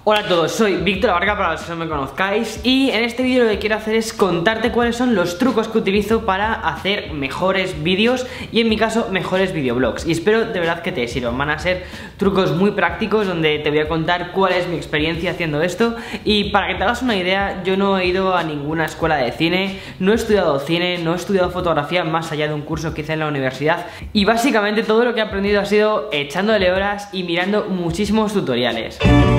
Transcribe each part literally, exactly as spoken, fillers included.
Hola a todos, soy Víctor Abarca para los que no me conozcáis y en este vídeo lo que quiero hacer es contarte cuáles son los trucos que utilizo para hacer mejores vídeos y en mi caso mejores videoblogs, y espero de verdad que te sirvan. Van a ser trucos muy prácticos donde te voy a contar cuál es mi experiencia haciendo esto, y para que te hagas una idea, yo no he ido a ninguna escuela de cine, no he estudiado cine, no he estudiado fotografía más allá de un curso que hice en la universidad, y básicamente todo lo que he aprendido ha sido echándole horas y mirando muchísimos tutoriales.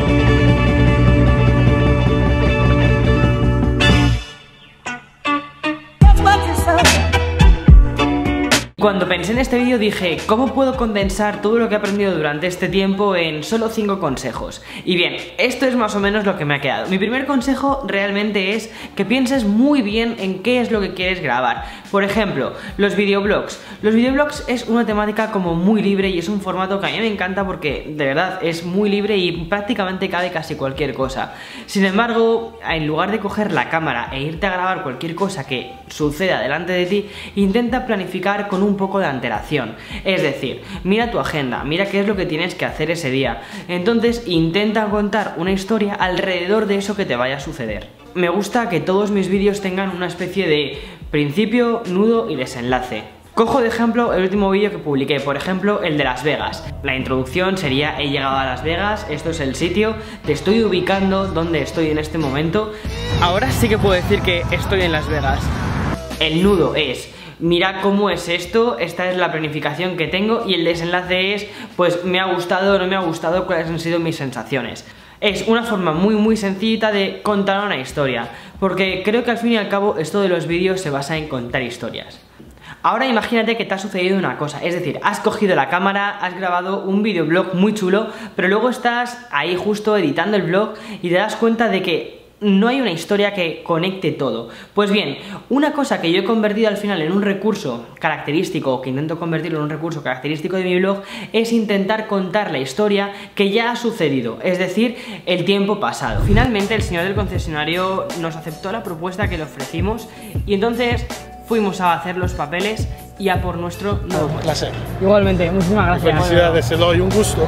Cuando pensé en este vídeo dije, ¿cómo puedo condensar todo lo que he aprendido durante este tiempo en solo cinco consejos? Y bien, esto es más o menos lo que me ha quedado. Mi primer consejo realmente es que pienses muy bien en qué es lo que quieres grabar. Por ejemplo, los videoblogs. Los videoblogs es una temática como muy libre y es un formato que a mí me encanta porque de verdad es muy libre y prácticamente cabe casi cualquier cosa. Sin embargo, en lugar de coger la cámara e irte a grabar cualquier cosa que suceda delante de ti, intenta planificar con un un poco de antelación. Es decir, mira tu agenda, mira qué es lo que tienes que hacer ese día. Entonces intenta contar una historia alrededor de eso que te vaya a suceder. Me gusta que todos mis vídeos tengan una especie de principio, nudo y desenlace. Cojo de ejemplo el último vídeo que publiqué, por ejemplo el de Las Vegas. La introducción sería: he llegado a Las Vegas, esto es el sitio, te estoy ubicando donde estoy en este momento. Ahora sí que puedo decir que estoy en Las Vegas. El nudo es: mira cómo es esto, esta es la planificación que tengo, y el desenlace es, pues me ha gustado o no me ha gustado, cuáles han sido mis sensaciones. Es una forma muy muy sencillita de contar una historia, porque creo que al fin y al cabo esto de los vídeos se basa en contar historias. Ahora imagínate que te ha sucedido una cosa, es decir, has cogido la cámara, has grabado un videoblog muy chulo, pero luego estás ahí justo editando el vlog y te das cuenta de que no hay una historia que conecte todo. Pues bien, una cosa que yo he convertido al final en un recurso característico, o que intento convertirlo en un recurso característico de mi blog, es intentar contar la historia que ya ha sucedido, es decir, el tiempo pasado. Finalmente el señor del concesionario nos aceptó la propuesta que le ofrecimos y entonces fuimos a hacer los papeles y a por nuestro nuevo coche. Un placer. Igualmente, muchísimas gracias. Felicidades, Eloy, un gusto.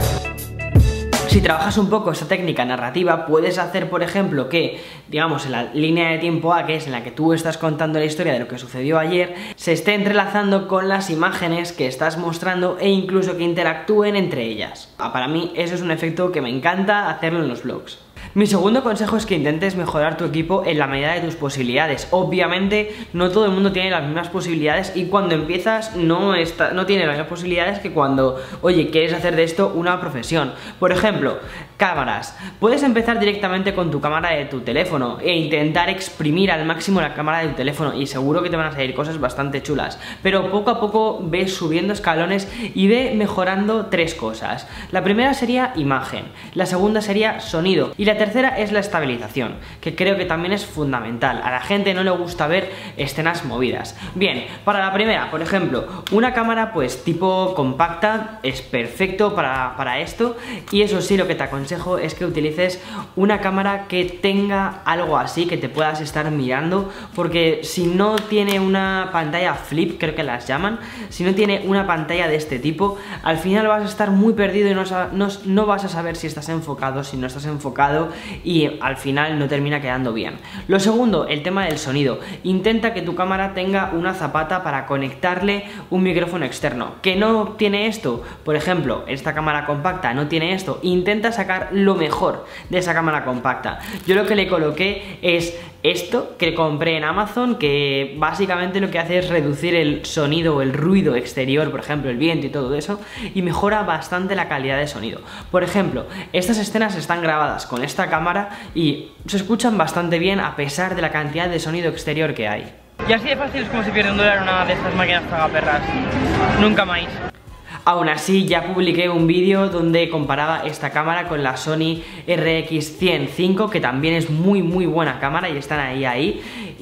Si trabajas un poco esta técnica narrativa, puedes hacer, por ejemplo, que, digamos, en la línea de tiempo A, que es en la que tú estás contando la historia de lo que sucedió ayer, se esté entrelazando con las imágenes que estás mostrando e incluso que interactúen entre ellas. Para mí eso es un efecto que me encanta hacerlo en los vlogs. Mi segundo consejo es que intentes mejorar tu equipo en la medida de tus posibilidades. Obviamente no todo el mundo tiene las mismas posibilidades y cuando empiezas no, está, no tienes las mismas posibilidades que cuando, oye, quieres hacer de esto una profesión. Por ejemplo, cámaras. Puedes empezar directamente con tu cámara de tu teléfono e intentar exprimir al máximo la cámara de tu teléfono y seguro que te van a salir cosas bastante chulas. Pero poco a poco ves subiendo escalones y ve mejorando tres cosas. La primera sería imagen, la segunda sería sonido y la tercera es la estabilización, que creo que también es fundamental. A la gente no le gusta ver escenas movidas. Bien, para la primera, por ejemplo, una cámara pues tipo compacta es perfecto para, para esto, y eso sí, lo que te aconsejo es que utilices una cámara que tenga algo así, que te puedas estar mirando, porque si no tiene una pantalla flip, creo que las llaman, si no tiene una pantalla de este tipo, al final vas a estar muy perdido y no, no, no vas a saber si estás enfocado, si no estás enfocado, y al final no termina quedando bien. Lo segundo, el tema del sonido. Intenta que tu cámara tenga una zapata para conectarle un micrófono externo. ¿Que no tiene esto? Por ejemplo, esta cámara compacta no tiene esto. Intenta sacar lo mejor de esa cámara compacta. Yo lo que le coloqué es esto que compré en Amazon, que básicamente lo que hace es reducir el sonido o el ruido exterior, por ejemplo el viento y todo eso, y mejora bastante la calidad de sonido. Por ejemplo, estas escenas están grabadas con esta cámara y se escuchan bastante bien a pesar de la cantidad de sonido exterior que hay. Y así de fácil es como se pierde un dólar en una de estas máquinas tragaperras. Nunca más. Aún así, ya publiqué un vídeo donde comparaba esta cámara con la Sony R X cien cinco, que también es muy muy buena cámara y están ahí ahí,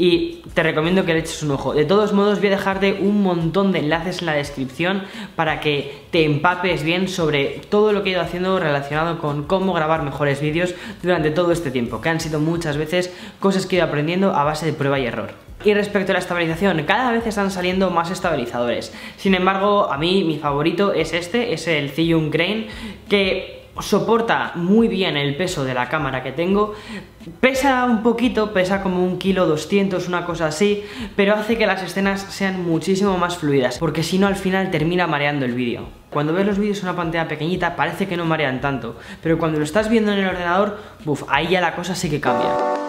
y te recomiendo que le eches un ojo. De todos modos, voy a dejarte un montón de enlaces en la descripción para que te empapes bien sobre todo lo que he ido haciendo relacionado con cómo grabar mejores vídeos durante todo este tiempo, que han sido muchas veces cosas que he ido aprendiendo a base de prueba y error. Y respecto a la estabilización, cada vez están saliendo más estabilizadores. Sin embargo, a mí mi favorito es este, es el Zhiyun Crane, que soporta muy bien el peso de la cámara que tengo, pesa un poquito, pesa como un kilo doscientos, una cosa así, pero hace que las escenas sean muchísimo más fluidas, porque si no al final termina mareando el vídeo. Cuando ves los vídeos en una pantalla pequeñita parece que no marean tanto, pero cuando lo estás viendo en el ordenador, buf, ahí ya la cosa sí que cambia.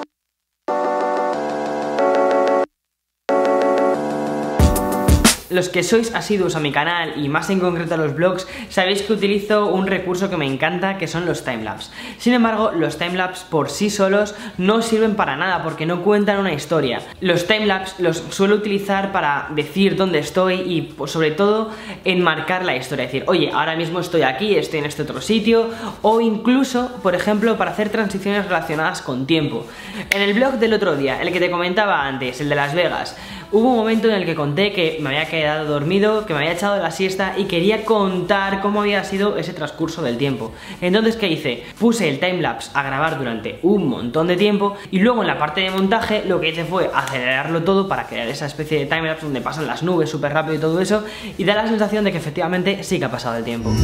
Los que sois asiduos a mi canal y más en concreto a los vlogs, sabéis que utilizo un recurso que me encanta, que son los timelapse. Sin embargo, los timelapse por sí solos no sirven para nada porque no cuentan una historia. Los timelapse los suelo utilizar para decir dónde estoy y pues, sobre todo enmarcar la historia, decir, oye, ahora mismo estoy aquí, estoy en este otro sitio, o incluso, por ejemplo, para hacer transiciones relacionadas con tiempo. En el vlog del otro día, el que te comentaba antes, el de Las Vegas, hubo un momento en el que conté que me había quedado dormido, que me había echado la siesta y quería contar cómo había sido ese transcurso del tiempo. Entonces, ¿qué hice? Puse el timelapse a grabar durante un montón de tiempo y luego en la parte de montaje lo que hice fue acelerarlo todo para crear esa especie de timelapse donde pasan las nubes súper rápido y todo eso, y da la sensación de que efectivamente sí que ha pasado el tiempo.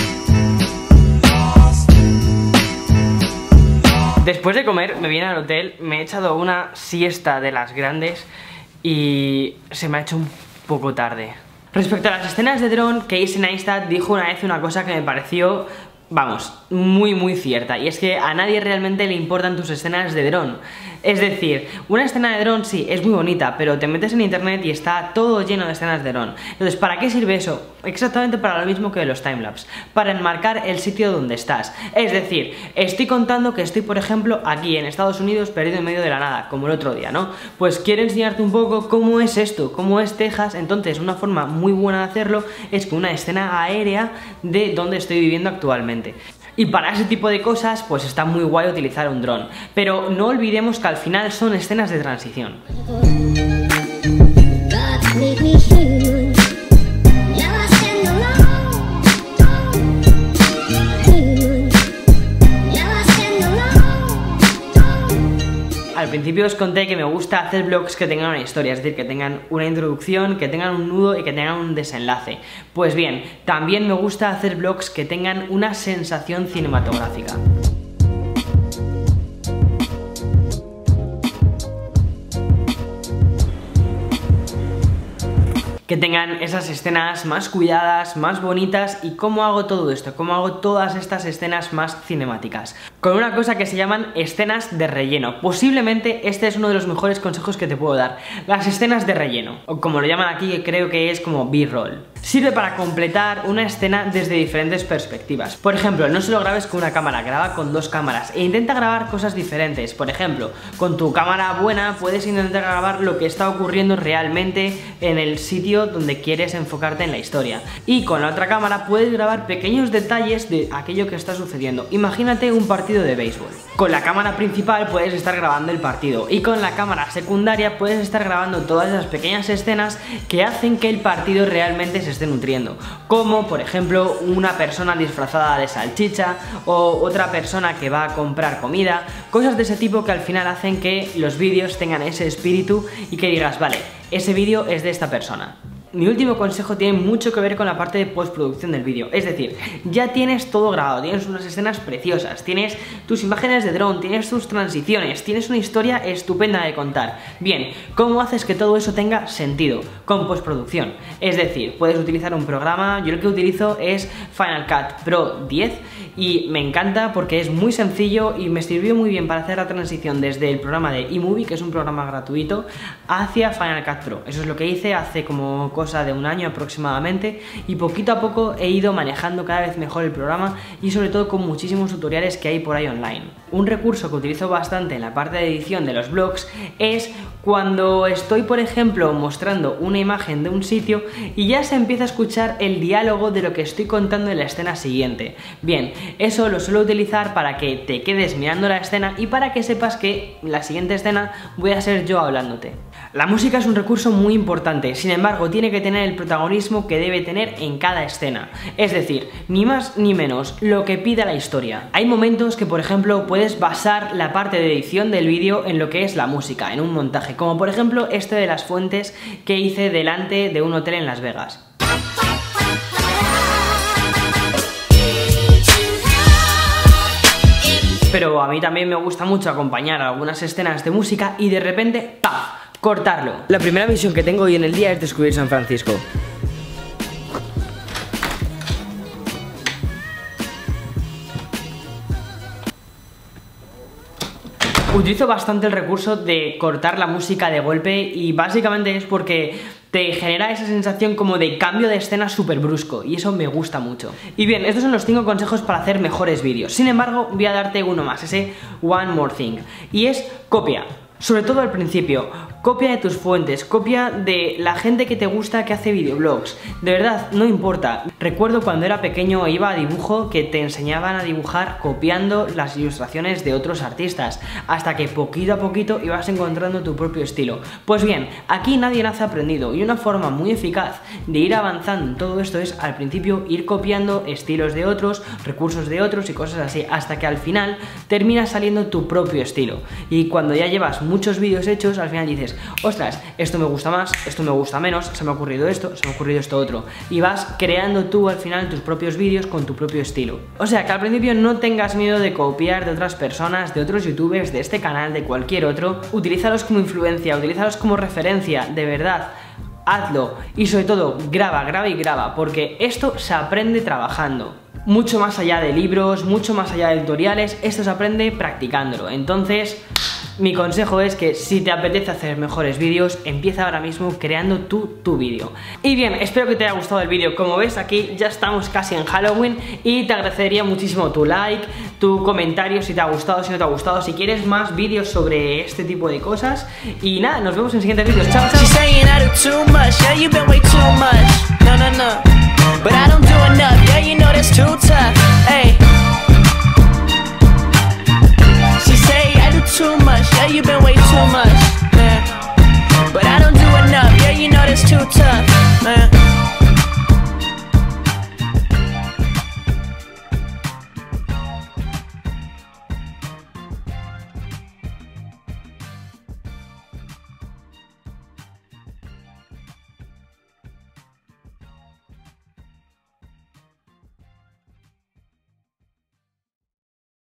Después de comer me vine al hotel, me he echado una siesta de las grandes y se me ha hecho un poco tarde. Respecto a las escenas de dron, Casey Neistat dijo una vez una cosa que me pareció, vamos, muy muy cierta, y es que a nadie realmente le importan tus escenas de dron. Es decir, una escena de dron sí, es muy bonita, pero te metes en internet y está todo lleno de escenas de dron. Entonces, ¿para qué sirve eso? Exactamente para lo mismo que de los timelapse, para enmarcar el sitio donde estás. Es decir, estoy contando que estoy, por ejemplo, aquí en Estados Unidos, perdido en medio de la nada, como el otro día, ¿no? Pues quiero enseñarte un poco cómo es esto, cómo es Texas. Entonces, una forma muy buena de hacerlo es con una escena aérea de donde estoy viviendo actualmente. Y para ese tipo de cosas, pues está muy guay utilizar un dron. Pero no olvidemos que al final son escenas de transición. Al principio os conté que me gusta hacer vlogs que tengan una historia, es decir, que tengan una introducción, que tengan un nudo y que tengan un desenlace. Pues bien, también me gusta hacer vlogs que tengan una sensación cinematográfica. Que tengan esas escenas más cuidadas, más bonitas. ¿Y cómo hago todo esto? ¿Cómo hago todas estas escenas más cinemáticas? Con una cosa que se llaman escenas de relleno. Posiblemente este es uno de los mejores consejos que te puedo dar. Las escenas de relleno, o como lo llaman aquí, que creo que es como B-roll. Sirve para completar una escena desde diferentes perspectivas. Por ejemplo, no solo grabes con una cámara, graba con dos cámaras e intenta grabar cosas diferentes. Por ejemplo, con tu cámara buena puedes intentar grabar lo que está ocurriendo realmente en el sitio donde quieres enfocarte en la historia, y con la otra cámara puedes grabar pequeños detalles de aquello que está sucediendo. Imagínate un partido de béisbol. Con la cámara principal puedes estar grabando el partido y con la cámara secundaria puedes estar grabando todas esas pequeñas escenas que hacen que el partido realmente se esté nutriendo, como por ejemplo una persona disfrazada de salchicha o otra persona que va a comprar comida, cosas de ese tipo que al final hacen que los vídeos tengan ese espíritu y que digas, vale, ese vídeo es de esta persona. Mi último consejo tiene mucho que ver con la parte de postproducción del vídeo. Es decir, ya tienes todo grabado, tienes unas escenas preciosas, tienes tus imágenes de dron, tienes tus transiciones, tienes una historia estupenda de contar. Bien, ¿cómo haces que todo eso tenga sentido? Con postproducción. Es decir, puedes utilizar un programa, yo el que utilizo es Final Cut Pro diez y me encanta porque es muy sencillo y me sirvió muy bien para hacer la transición desde el programa de eMovie, que es un programa gratuito, hacia Final Cut Pro. Eso es lo que hice hace como de un año aproximadamente, y poquito a poco he ido manejando cada vez mejor el programa y sobre todo con muchísimos tutoriales que hay por ahí online. Un recurso que utilizo bastante en la parte de edición de los vlogs es cuando estoy, por ejemplo, mostrando una imagen de un sitio y ya se empieza a escuchar el diálogo de lo que estoy contando en la escena siguiente. Bien, eso lo suelo utilizar para que te quedes mirando la escena y para que sepas que la siguiente escena voy a ser yo hablándote. La música es un recurso muy importante, sin embargo tiene que tener el protagonismo que debe tener en cada escena. Es decir, ni más ni menos, lo que pida la historia. Hay momentos que, por ejemplo, puedes basar la parte de edición del vídeo en lo que es la música, en un montaje, como por ejemplo este de las fuentes que hice delante de un hotel en Las Vegas. pero a mí también me gusta mucho acompañar algunas escenas de música y de repente, ¡paf!, cortarlo. La primera misión que tengo hoy en el día es descubrir San Francisco. Utilizo bastante el recurso de cortar la música de golpe y básicamente es porque te genera esa sensación como de cambio de escena súper brusco y eso me gusta mucho. Y bien, estos son los cinco consejos para hacer mejores vídeos. Sin embargo, voy a darte uno más, ese One More Thing, y es copia. Sobre todo al principio, copia de tus fuentes, copia de la gente que te gusta que hace videoblogs. De verdad, no importa. Recuerdo cuando era pequeño iba a dibujo que te enseñaban a dibujar copiando las ilustraciones de otros artistas, hasta que poquito a poquito ibas encontrando tu propio estilo. Pues bien, aquí nadie nace aprendido y una forma muy eficaz de ir avanzando en todo esto es al principio ir copiando estilos de otros, recursos de otros y cosas así, hasta que al final termina saliendo tu propio estilo. Y cuando ya llevas muchos vídeos hechos, al final dices, ostras, esto me gusta más, esto me gusta menos, se me ha ocurrido esto, se me ha ocurrido esto otro, y vas creando tú al final tus propios vídeos con tu propio estilo. O sea que al principio no tengas miedo de copiar de otras personas, de otros youtubers, de este canal, de cualquier otro. Utilízalos como influencia, utilízalos como referencia, de verdad. Hazlo y sobre todo graba, graba y graba, porque esto se aprende trabajando. Mucho más allá de libros, mucho más allá de tutoriales, esto se aprende practicándolo. Entonces, mi consejo es que si te apetece hacer mejores vídeos, empieza ahora mismo creando tú tu vídeo. Y bien, espero que te haya gustado el vídeo. Como ves, aquí ya estamos casi en Halloween y te agradecería muchísimo tu like, tu comentario si te ha gustado, si no te ha gustado, si quieres más vídeos sobre este tipo de cosas. Y nada, nos vemos en siguientes vídeos. Chao, chao. But I don't do enough, yeah, you know that's too tough, ayy. She say I do too much, yeah, you been way too much.